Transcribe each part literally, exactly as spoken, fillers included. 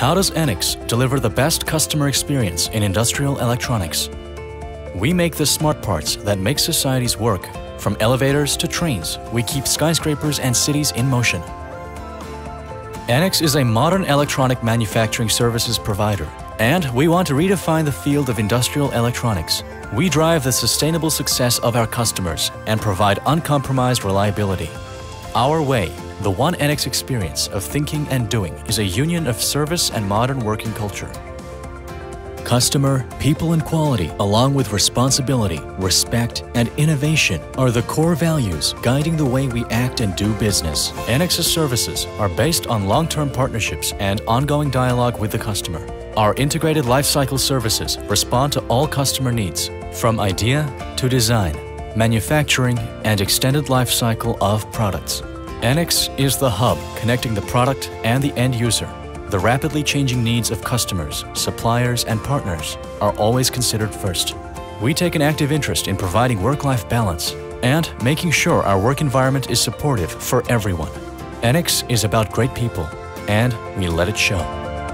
How does Enics deliver the best customer experience in industrial electronics? We make the smart parts that make societies work. From elevators to trains, we keep skyscrapers and cities in motion. Enics is a modern electronic manufacturing services provider, and we want to redefine the field of industrial electronics. We drive the sustainable success of our customers and provide uncompromised reliability. Our way, the One Enics experience of thinking and doing, is a union of service and modern working culture. Customer, people and quality, along with responsibility, respect, and innovation are the core values guiding the way we act and do business. Enics' services are based on long-term partnerships and ongoing dialogue with the customer. Our integrated lifecycle services respond to all customer needs, from idea to design, manufacturing, and extended lifecycle of products. Enics is the hub connecting the product and the end user. The rapidly changing needs of customers, suppliers, and partners are always considered first. We take an active interest in providing work-life balance and making sure our work environment is supportive for everyone. Enics is about great people, and we let it show.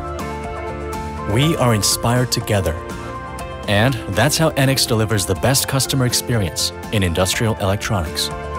We are inspired together. And that's how Enics delivers the best customer experience in industrial electronics.